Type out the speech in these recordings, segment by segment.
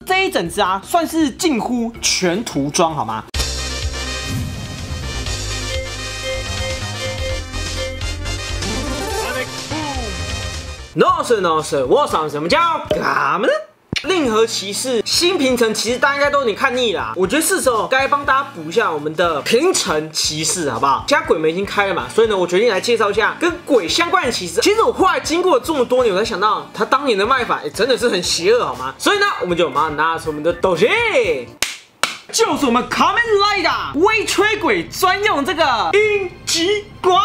这一整支啊，算是近乎全涂装，好吗？ No sir, no sir， 我上什么叫干嘛呢？令和骑士新平成其实大家应该都有点看腻啦，我觉得是时候该帮大家补一下我们的平成骑士，好不好？现在鬼门已经开了嘛，所以呢，我决定来介绍一下跟鬼相关的骑士。其实我后来经过了这么多年，我才想到他当年的卖法，真的是很邪恶，好吗？所以呢，我们就马上拿出我们的斗气。 就是我们 Kamen Rider 微吹鬼专用这个鹰击管，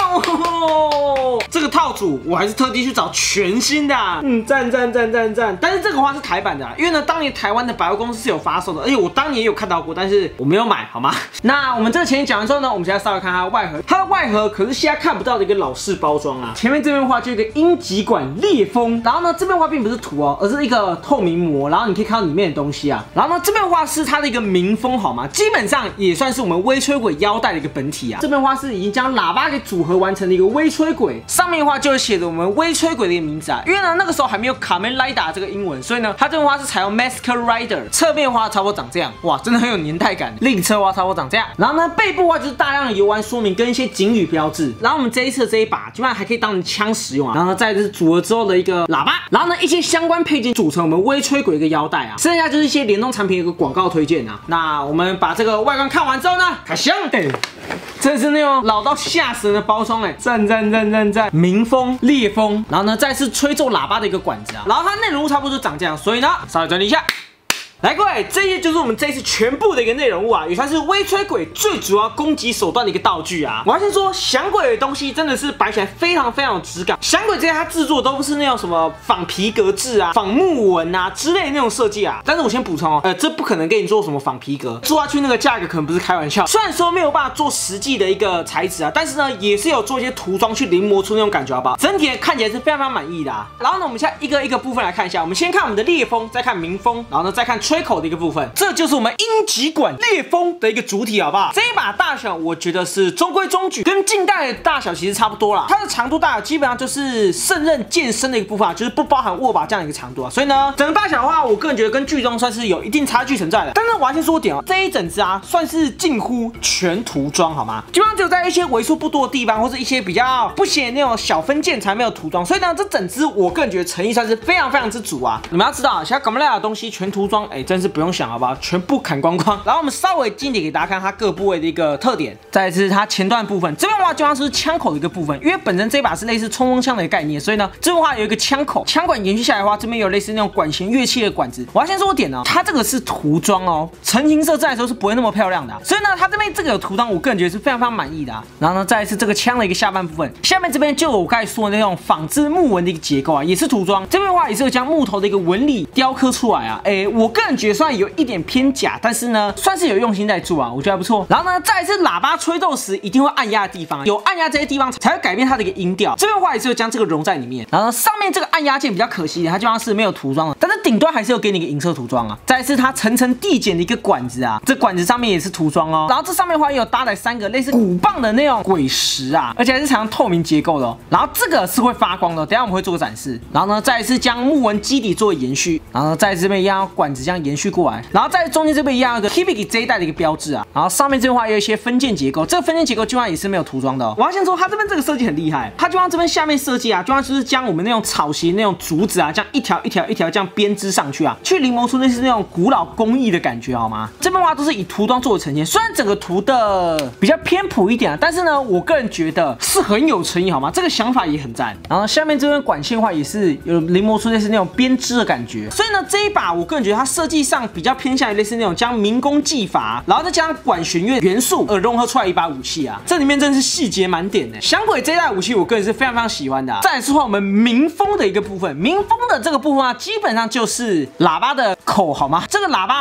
这个套组我还是特地去找全新的，赞！但是这个话是台版的，因为呢，当年台湾的百货公司是有发售的，而且我当年也有看到过，但是我没有买，好吗？那我们这个前提讲完之后呢，我们现在稍微看它的外盒，它的外盒可是现在看不到的一个老式包装啊。前面这边的话就有一个鹰击管裂风，然后呢这边的话并不是图哦，而是一个透明膜，然后你可以看到里面的东西啊。然后呢这边的话是它的一个民风，好吗？基本上也算是我们微吹鬼腰带的一个本体啊。这边的话是已经将喇叭给组合完成的一个微吹鬼，上面的话就是写着我们微吹鬼的一个名字啊。因为呢那个时候还没有Kamen Rider这个英文，所以呢它这边的话是采用 Masker Rider， 侧面的话差不多长这样，哇，真的很有年代感。另侧的话差不多长这样，然后呢背部的话就是大量的游玩说明跟一些警语标志。然后我们这一次的这一把基本上还可以当成枪使用啊。然后再就是组合之后的一个喇叭，然后呢一些相关配件组成我们微吹鬼一个腰带啊。剩下就是一些联动产品的一个广告推荐啊。那我们把这个外观看完之后呢，开箱。这是那种老到吓死人的包装赞！民风烈风，然后呢再是吹奏喇叭的一个管子啊。然后它内容物差不多就长这样，所以呢稍微整理一下。 来，各位，这些就是我们这一次全部的一个内容物啊，也算是微吹鬼最主要攻击手段的一个道具啊。我要先说，响鬼的东西真的是摆起来非常有质感。响鬼这些它制作都不是那种什么仿皮革制啊、仿木纹啊之类的那种设计啊。但是我先补充哦，这不可能给你做什么仿皮革，做下去那个价格可能不是开玩笑。虽然说没有办法做实际的一个材质啊，但是呢也是有做一些涂装去临摹出那种感觉，好不好？整体看起来是非常满意的啊。然后呢，我们现在一个一个部分来看一下，我们先看我们的烈风，再看民风，然后呢再看。 吹口的一个部分，这就是我们鹰击管烈风的一个主体，好不好？这一把大小我觉得是中规中矩，跟近代的大小其实差不多啦。它的长度大小基本上就是胜任健身的一个部分啊，就是不包含握把这样的一个长度啊。所以呢，整个大小的话，我个人觉得跟剧中算是有一定差距存在的。但是我要先说点哦，这一整支啊，算是近乎全涂装，好吗？基本上只有在一些为数不多的地方，或是一些比较不显那种小分件才没有涂装。所以呢，这整支我个人觉得诚意算是非常之足啊。你们要知道啊，现在Kamen Rider的东西全涂装，真是不用想，好不好？全部砍光光。然后我们稍微近点给大家看它各部位的一个特点。再来是它前段部分，这边的话基本上是枪口的一个部分，因为本身这把是类似冲锋枪的一个概念，所以呢，这边的话有一个枪口，枪管延续下来的话，这边有类似那种管弦乐器的管子。我要先说点呢，它这个是涂装哦，成型色在的时候是不会那么漂亮的所以呢，它这边这个有涂装，我个人觉得是非常满意的然后呢，再来是这个枪的一个下半部分，下面这边就有我刚才说的那种仿制木纹的一个结构啊，也是涂装。这边的话也是有将木头的一个纹理雕刻出来啊，我个人觉得虽然有一点偏假，但是呢，算是有用心在做啊，我觉得还不错。然后呢，再来是喇叭吹奏时一定会按压的地方，有按压这些地方才会改变它的一个音调。这边的话也是有将这个融在里面。然后上面这个按压键比较可惜的，它基本上是没有涂装的，但是顶端还是有给你一个银色涂装啊。再来是它层层递减的一个管子啊，这管子上面也是涂装哦。然后这上面的话也有搭载3个类似鼓棒的那种鬼石啊，而且还是采用透明结构的然后这个是会发光的，等一下我们会做个展示。然后呢，再来是将木纹基底做延续，然后在这边一样管子这样延续过来，然后在中间这边一样有个 Hibiki 这一代的一个标志啊，然后上面这边的话也有一些分件结构，这个分件结构基本上也是没有涂装的我要先说它这边这个设计很厉害，它就像这边下面设计啊，就像就是将我们那种草席那种竹子啊，这样一条这样编织上去啊，去临摹出类似那种古老工艺的感觉，好吗？这边的话都是以涂装做的呈现，虽然整个涂的比较偏朴一点但是呢，我个人觉得是很有诚意，好吗？这个想法也很赞。然后下面这边管线的话也是有临摹出类似那种编织的感觉，所以呢，这一把我个人觉得它设计上比较偏向于类似那种将民工技法，然后再加上管弦乐元素而融合出来一把武器啊，这里面真的是细节满点的。响鬼这一代武器，我个人是非常喜欢的再来是我们民风的一个部分，民风的这个部分啊，基本上就是喇叭的口，好吗？这个喇叭的口就像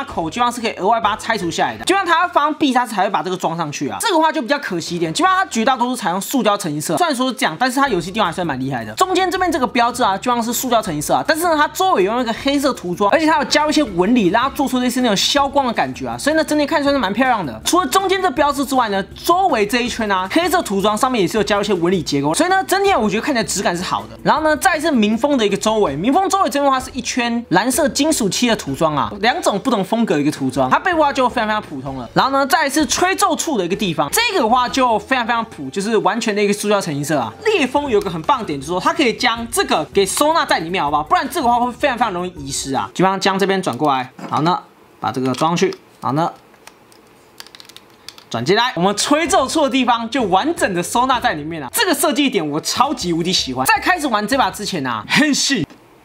方是可以额外把它拆除下来的。基本上它要放必杀才会把这个装上去啊。这个的话就比较可惜一点，基本上它绝大多数采用塑胶成型色。虽然说是这样，但是它有些地方还是蛮厉害的。中间这边这个标志啊，基本上是塑胶成型色啊，但是呢，它周围用一个黑色涂装，而且它有加入一些纹理，让它做出类似那种消光的感觉啊，所以呢，整体看起来是蛮漂亮的。除了中间这标志之外呢，周围这一圈啊，黑色涂装上面也是有加入一些纹理结构，所以呢，整体我觉得看起来质感是好的。然后呢，再来是民风的一个周围，民风周围这边的话是一圈蓝色金属漆的涂装啊，两种不同风格的一个涂装，它背部的话就非常非常普通了。然后呢，再来是吹奏处的一个地方，这个的话就非常非常普，就是完全的一个塑胶成型色啊。烈风有个很棒的点，就是说它可以将这个给收纳在里面，好不好？不然这个的话会非常非常容易遗失啊。基本上将这边转过来，好呢，把这个装上去，好呢。转进来，我们吹奏处的地方就完整的收纳在里面了。这个设计点我超级无敌喜欢。在开始玩这把之前啊，很细。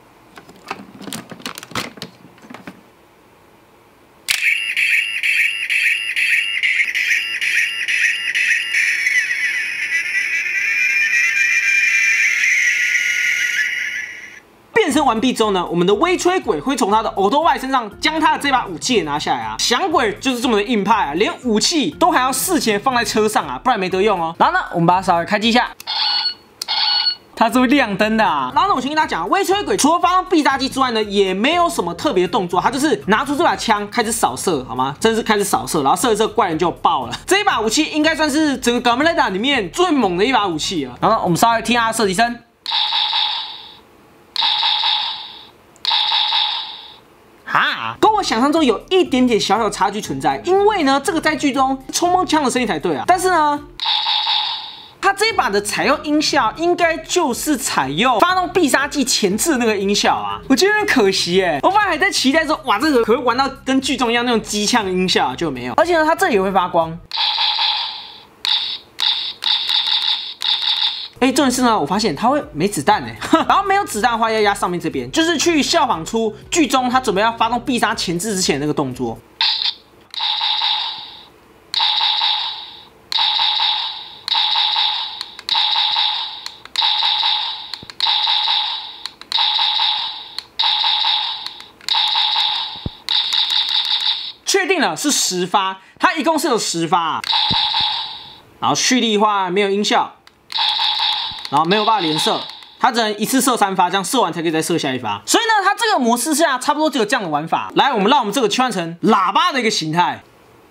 变身完毕之后呢，我们的微吹鬼会从他的欧多外身上将他的这把武器也拿下来啊。响鬼就是这么的硬派啊，连武器都还要事前放在车上啊，不然没得用哦。然后呢，我们把它稍微开机一下。它是会亮灯的啊。然后呢，我先跟大家讲，微吹鬼除了发动必杀技之外呢，也没有什么特别的动作，它就是拿出这把枪开始扫射，好吗？真是开始扫射，然后射一射怪人就爆了。这一把武器应该算是整个 Kamen Rider 里面最猛的一把武器了。然后呢，我们稍微听它的射击声。跟我想象中有一点点小小差距存在，因为呢，这个在剧中冲锋枪的声音才对啊，但是呢，它这一把的采用音效应该就是采用发动必杀技前置的那个音效啊，我觉得有点可惜耶。我本来还在期待说，哇，这个可会玩到跟剧中一样那种机枪音效啊，就没有。而且呢，它这里也会发光。重点是呢，我发现它会没子弹哎，然后没有子弹的话要压上面这边，就是去效仿出剧中他准备要发动必杀前置之前的那个动作。确定了是10发，它一共是有10发啊。然后蓄力的话没有音效。然后没有办法连射，它只能一次射3发，这样射完才可以再射下一发。所以呢，它这个模式下差不多只有这样的玩法。来，让我们这个切换成喇叭的一个形态。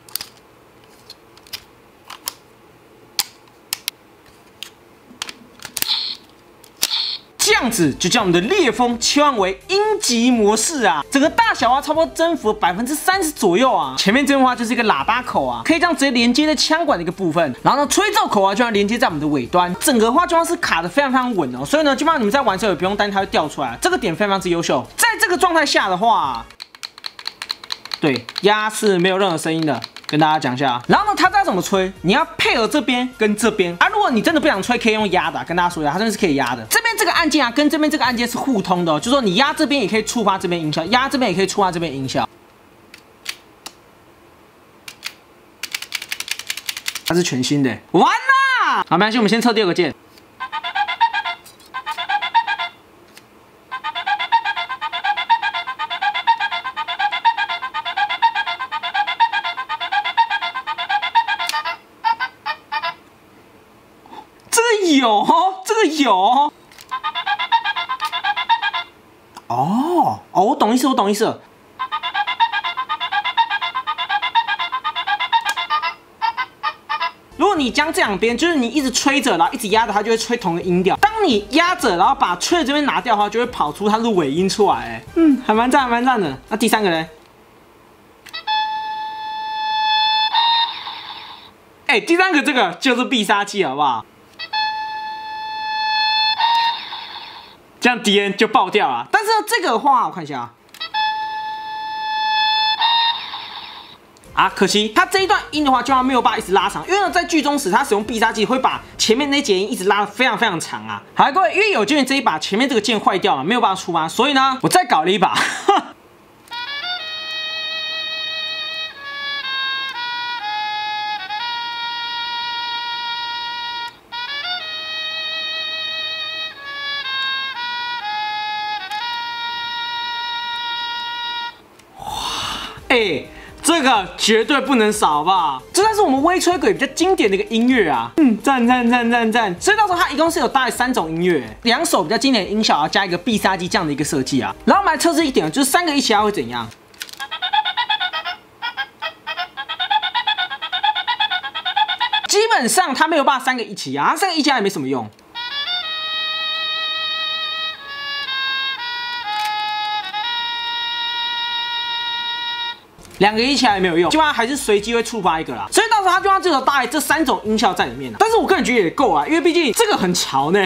这样子就将我们的烈风切换为音级模式啊，整个大小啊差不多增幅30%左右啊。前面这边的话就是一个喇叭口啊，可以这样直接连接在枪管的一个部分。然后呢，吹奏口啊就要连接在我们的尾端，整个的话就像是卡得非常非常稳哦。所以呢，基本上你们在玩的时候也不用担心它会掉出来，这个点非常之优秀。在这个状态下的话，对，压是没有任何声音的。跟大家讲一下，然后呢，它再怎么吹，你要配合这边跟这边啊。如果你真的不想吹，可以用压的啊，跟大家说一下，它真的是可以压的。这边这个按键啊，跟这边这个按键是互通的哦，就是说你压这边也可以触发这边音效，压这边也可以触发这边音效。它是全新的，完啦！好，没关系，我们先测第2个键。有，这个有。我懂意思，我懂意思了。如果你将这两边，就是你一直吹着，然后一直压着，它就会吹同一个音调。当你压着，然后把吹的这边拿掉的话，就会跑出它的尾音出来。还蛮赞，还蛮赞的。那第3个呢？第3个这个就是必杀技，好不好？这样敌人就爆掉了。但是这个的话，我看一下可惜它这一段音的话，就没有办法一直拉长，因为呢，在剧中时它使用必杀技会把前面那节音一直拉得非常非常长啊。好，各位，因为有键这一把前面这个键坏掉了，没有办法触发，所以呢，我再搞了一把。 这个绝对不能少，好不好？这算是我们微吹鬼比较经典的一个音乐啊。赞。所以到时候它一共是有大概3种音乐，2首比较经典的音效，加一个必杀技这样的一个设计啊。然后我们来测试一点，就是3个一起压会怎样？基本上它没有办法3个一起压，它3个一起压也没什么用。2个一起来也没有用，基本上还是随机会触发一个啦。所以到时候它就让这首大概这3种音效在里面啦。但是我个人觉得也够啊，因为毕竟这个很潮呢。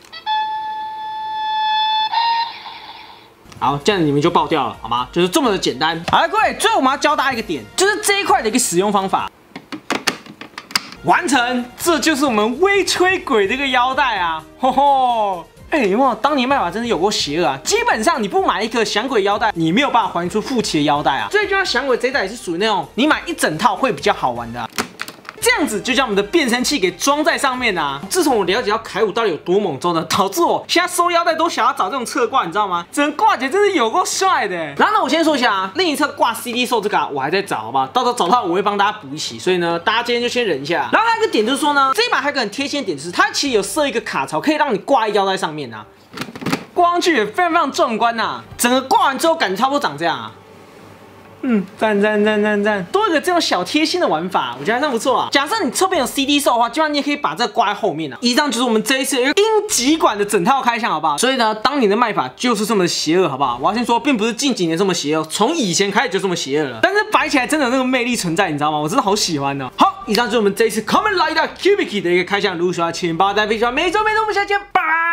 好，这样你们就爆掉了，好吗？就是这么的简单。好了，各位，最后我们要教大家一个点，就是这一块的一个使用方法。完成，这就是我们微吹鬼这个腰带啊，吼吼。有没有？当年卖法真的有过邪恶啊！基本上你不买一颗响鬼腰带，你没有办法还出副旗的腰带啊。所以就像响鬼这一代也是属于那种你买一整套会比较好玩的啊。这样子就将我们的变声器给装在上面啊。自从我了解到凯武到底有多猛之后呢，导致我现在收腰带都想要找这种侧挂，你知道吗？整个挂起来真是有够帅的。然后呢，我先说一下啊，另一侧挂 CD 售这个我还在找，好不好？到时候找到我会帮大家补一起，所以呢，大家今天就先忍一下。然后还有一个点就是说呢，这一把还有一个很贴心的点是，它其实有设一个卡槽，可以让你挂在腰带上面啊。挂上去也非常壮观呐，整个挂完之后感觉差不多长这样啊。赞，多一个这种小贴心的玩法，我觉得还算不错啊。假设你侧边有 CD 售的话，基本上你也可以把这个挂在后面啊。以上就是我们这一次音极管的整套开箱，好不好？所以呢，当年的卖法就是这么的邪恶，好不好？我要先说，并不是近几年这么邪恶，从以前开始就这么邪恶了。但是摆起来真的有那个魅力存在，你知道吗？我真的好喜欢哦。好，以上就是我们这一次 Kamen Rider Kubiki 的一个开箱，如果喜欢，请帮我点评，每周我们下期见，拜拜。